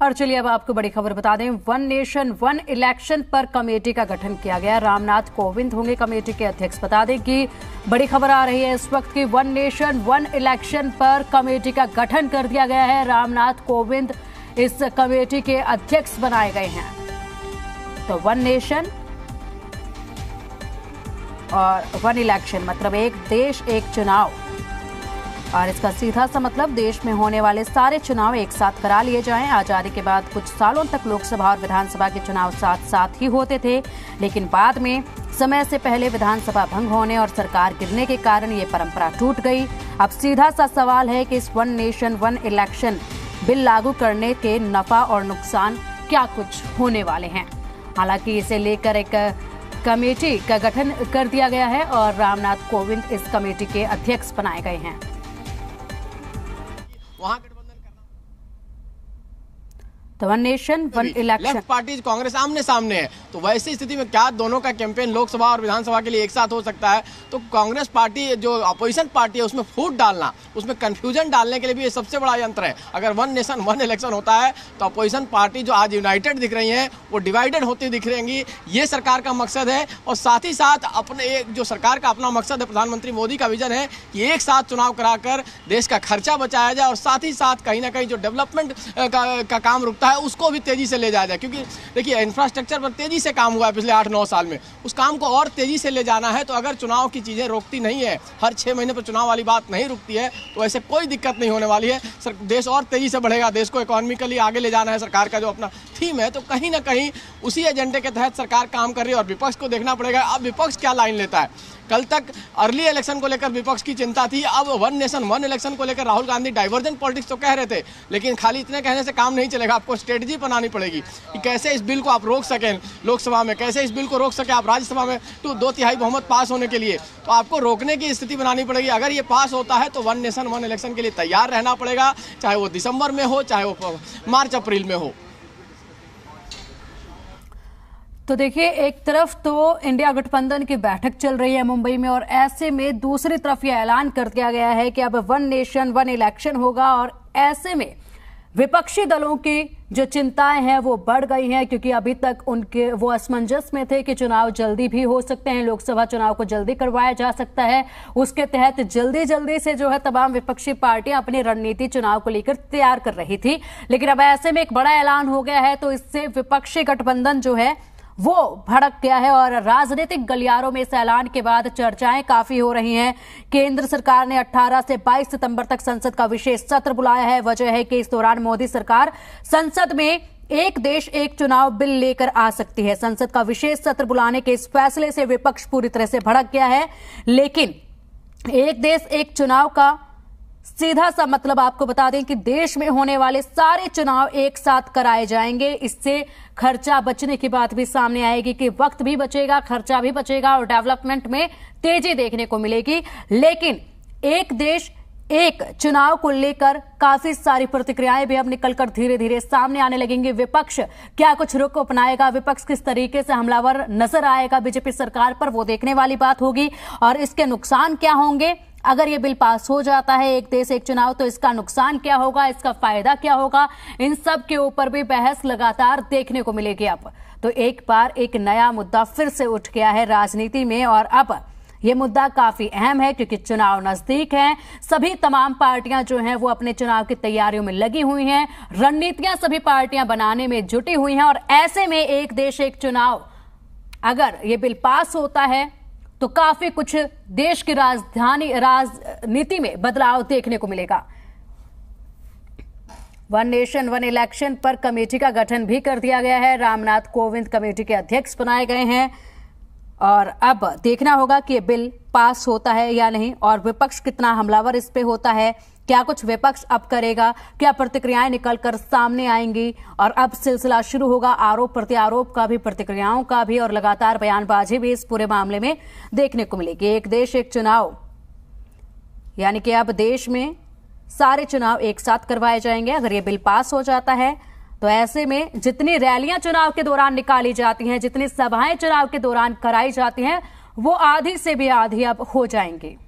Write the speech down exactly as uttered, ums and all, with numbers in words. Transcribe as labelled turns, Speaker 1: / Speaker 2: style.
Speaker 1: और चलिए अब आपको बड़ी खबर बता दें। वन नेशन वन इलेक्शन पर कमेटी का गठन किया गया। रामनाथ कोविंद होंगे कमेटी के अध्यक्ष। बता दें कि बड़ी खबर आ रही है इस वक्त की वन नेशन वन इलेक्शन पर कमेटी का गठन कर दिया गया है। रामनाथ कोविंद इस कमेटी के अध्यक्ष बनाए गए हैं। तो वन नेशन और वन इलेक्शन मतलब एक देश एक चुनाव, और इसका सीधा सा मतलब देश में होने वाले सारे चुनाव एक साथ करा लिए जाएं। आजादी के बाद कुछ सालों तक लोकसभा और विधानसभा के चुनाव साथ साथ ही होते थे, लेकिन बाद में समय से पहले विधानसभा भंग होने और सरकार गिरने के कारण ये परंपरा टूट गई। अब सीधा सा सवाल है कि इस one nation one election bill लागू करने के नफा और नुकसान क्या कुछ होने वाले हैं। हालांकि इसे लेकर एक कमेटी का गठन कर दिया गया है और रामनाथ कोविंद इस कमेटी के अध्यक्ष बनाए गए हैं।
Speaker 2: वहां गठबंधन करना
Speaker 1: तो one nation one election,
Speaker 2: left parties Congress आमने सामने है, तो वैसी स्थिति में क्या दोनों का कैंपेन लोकसभा और विधानसभा के लिए एक साथ हो सकता है? तो कांग्रेस पार्टी जो अपोजिशन पार्टी है उसमें फूट डालना, उसमें कंफ्यूजन डालने के लिए भी ये सबसे बड़ा यंत्र है। अगर वन नेशन वन इलेक्शन होता है तो अपोजिशन पार्टी जो आज यूनाइटेड दिख रही है वो डिवाइडेड होती दिख रहेंगी। ये सरकार का मकसद है और साथ ही साथ अपने एक जो सरकार का अपना मकसद है, प्रधानमंत्री मोदी का विजन है कि एक साथ चुनाव कराकर देश का खर्चा बचाया जाए और साथ ही साथ कहीं ना कहीं जो डेवलपमेंट का, का काम रुकता है उसको भी तेजी से ले जाया जाए। क्योंकि देखिए इंफ्रास्ट्रक्चर पर तेजी से काम हुआ है पिछले आठ नौ साल में, उस काम को और तेजी से ले जाना है। तो अगर चुनाव की चीजें रोकती नहीं है, हर छह महीने पर चुनाव वाली बात नहीं रुकती है, तो ऐसे कोई दिक्कत नहीं होने वाली है। सर, देश और तेजी से बढ़ेगा, देश को इकोनॉमिकली आगे ले जाना है सरकार का जो अपना थीम है। तो कहीं ना कहीं उसी एजेंडे के तहत सरकार काम कर रही है और विपक्ष को देखना पड़ेगा अब विपक्ष क्या लाइन लेता है। कल तक अर्ली इलेक्शन को लेकर विपक्ष की चिंता थी, अब वन नेशन वन इलेक्शन को लेकर राहुल गांधी डाइवर्जेंट पॉलिटिक्स तो कह रहे थे, लेकिन खाली इतने कहने से काम नहीं चलेगा। आपको स्ट्रेटजी बनानी पड़ेगी कि कैसे इस बिल को आप रोक सकें लोकसभा में, कैसे इस बिल को रोक सकें आप राज्यसभा में टू दो तिहाई बहुमत पास होने के लिए। तो आपको रोकने की स्थिति बनानी पड़ेगी। अगर ये पास होता है तो वन नेशन वन इलेक्शन के लिए तैयार रहना पड़ेगा, चाहे वो दिसंबर में हो चाहे वो मार्च अप्रैल में हो।
Speaker 1: तो देखिए, एक तरफ तो इंडिया गठबंधन की बैठक चल रही है मुंबई में, और ऐसे में दूसरी तरफ यह ऐलान कर दिया गया है कि अब वन नेशन वन इलेक्शन होगा। और ऐसे में विपक्षी दलों की जो चिंताएं हैं वो बढ़ गई हैं, क्योंकि अभी तक उनके वो असमंजस में थे कि चुनाव जल्दी भी हो सकते हैं, लोकसभा चुनाव को जल्दी करवाया जा सकता है। उसके तहत जल्दी जल्दी से जो है तमाम विपक्षी पार्टियां अपनी रणनीति चुनाव को लेकर तैयार कर रही थी। लेकिन अब ऐसे में एक बड़ा ऐलान हो गया है, तो इससे विपक्षी गठबंधन जो है वो भड़क गया है और राजनीतिक गलियारों में इस ऐलान के बाद चर्चाएं काफी हो रही हैं। केंद्र सरकार ने अठारह से बाईस सितंबर तक संसद का विशेष सत्र बुलाया है। वजह है कि इस दौरान मोदी सरकार संसद में एक देश एक चुनाव बिल लेकर आ सकती है। संसद का विशेष सत्र बुलाने के इस फैसले से विपक्ष पूरी तरह से भड़क गया है। लेकिन एक देश एक चुनाव का सीधा सा मतलब आपको बता दें कि देश में होने वाले सारे चुनाव एक साथ कराए जाएंगे। इससे खर्चा बचने की बात भी सामने आएगी कि वक्त भी बचेगा, खर्चा भी बचेगा और डेवलपमेंट में तेजी देखने को मिलेगी। लेकिन एक देश एक चुनाव को लेकर काफी सारी प्रतिक्रियाएं भी अब निकलकर धीरे धीरे सामने आने लगेंगी। विपक्ष क्या कुछ रुख अपनाएगा, विपक्ष किस तरीके से हमलावर नजर आएगा बीजेपी सरकार पर, वो देखने वाली बात होगी। और इसके नुकसान क्या होंगे अगर ये बिल पास हो जाता है, एक देश एक चुनाव, तो इसका नुकसान क्या होगा, इसका फायदा क्या होगा, इन सब के ऊपर भी बहस लगातार देखने को मिलेगी। अब तो एक बार एक नया मुद्दा फिर से उठ गया है राजनीति में, और अब ये मुद्दा काफी अहम है क्योंकि चुनाव नजदीक हैं। सभी तमाम पार्टियां जो हैं वो अपने चुनाव की तैयारियों में लगी हुई हैं, रणनीतियां सभी पार्टियां बनाने में जुटी हुई हैं। और ऐसे में एक देश एक चुनाव अगर ये बिल पास होता है तो काफी कुछ देश की राजधानी राजनीति में बदलाव देखने को मिलेगा। वन नेशन वन इलेक्शन पर कमेटी का गठन भी कर दिया गया है। रामनाथ कोविंद कमेटी के अध्यक्ष बनाए गए हैं और अब देखना होगा कि ये बिल पास होता है या नहीं, और विपक्ष कितना हमलावर इस पे होता है, क्या कुछ विपक्ष अब करेगा, क्या प्रतिक्रियाएं निकलकर सामने आएंगी। और अब सिलसिला शुरू होगा आरोप प्रत्यारोप का भी, प्रतिक्रियाओं का भी, और लगातार बयानबाजी भी इस पूरे मामले में देखने को मिलेगी। एक देश एक चुनाव यानी कि अब देश में सारे चुनाव एक साथ करवाए जाएंगे अगर ये बिल पास हो जाता है। तो ऐसे में जितनी रैलियां चुनाव के दौरान निकाली जाती हैं, जितनी सभाएं चुनाव के दौरान कराई जाती हैं, वो आधी से भी आधी अब हो जाएंगी।